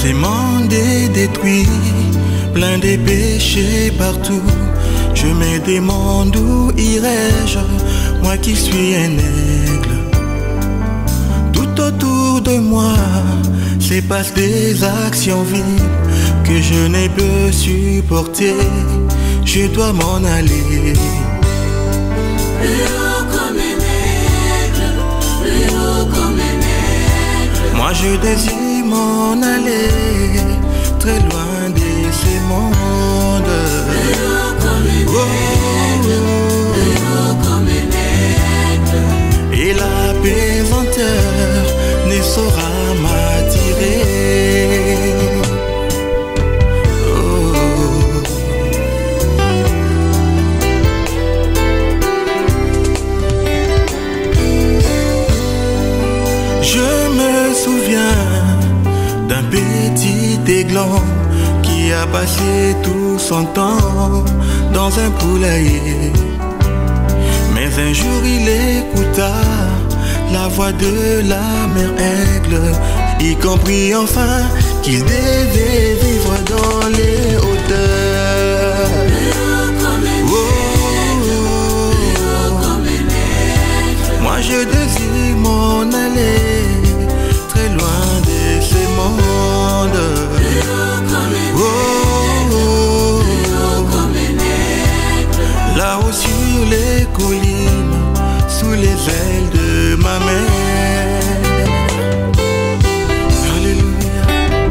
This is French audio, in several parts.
Ces mondes est détruit, plein de péchés partout. Je me demande où irai-je, moi qui suis un aigle. Tout autour de moi se passent des actions viles que je ne peux supporter. Je dois m'en aller. Plus haut comme un aigle, plus haut comme un aigle. Moi je désire m'en aller, très loin de ces mondes. Plus haut comme un aigle, plus haut comme un aigle. Et la pesanteur ne saura m'attirer. Je me souviens d'un petit aiglon qui a passé tout son temps dans un poulailler. Mais un jour il écouta la voix de la mère aigle. Il comprit enfin qu'il devait vivre dans les hauteurs. Moi je désire m'en aller, très loin de ces mondes. Là-haut sur les collines, sous les ailes de ma mère. Alléluia.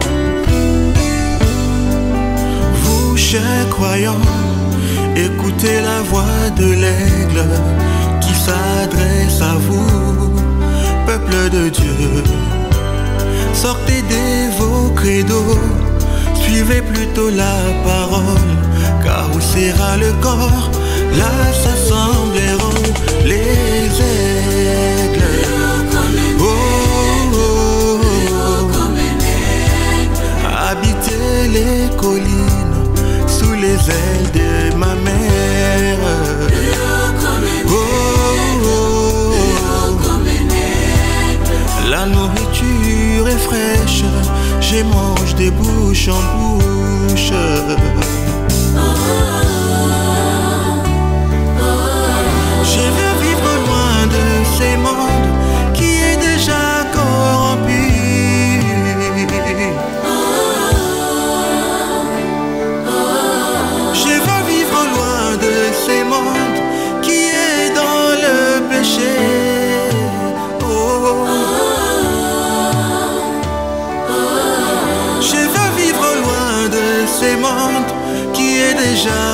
Vous, chers croyants, écoutez la voix de l'aigle qui s'adresse à vous, peuple de Dieu. Sortez de vos credos, suivez plutôt la parole, car où sera le corps, là s'assembleront les aigles. Oh, oh, oh. Habitez les collines, sous les ailes de ma mère. Oh, oh, oh. La nourriture est fraîche, je mange de bouche en bouche. Je veux vivre loin de ces mondes qui est déjà corrompu. Je veux vivre loin de ces mondes qui est dans le péché. Oh. Je veux vivre loin de ces mondes qui est déjà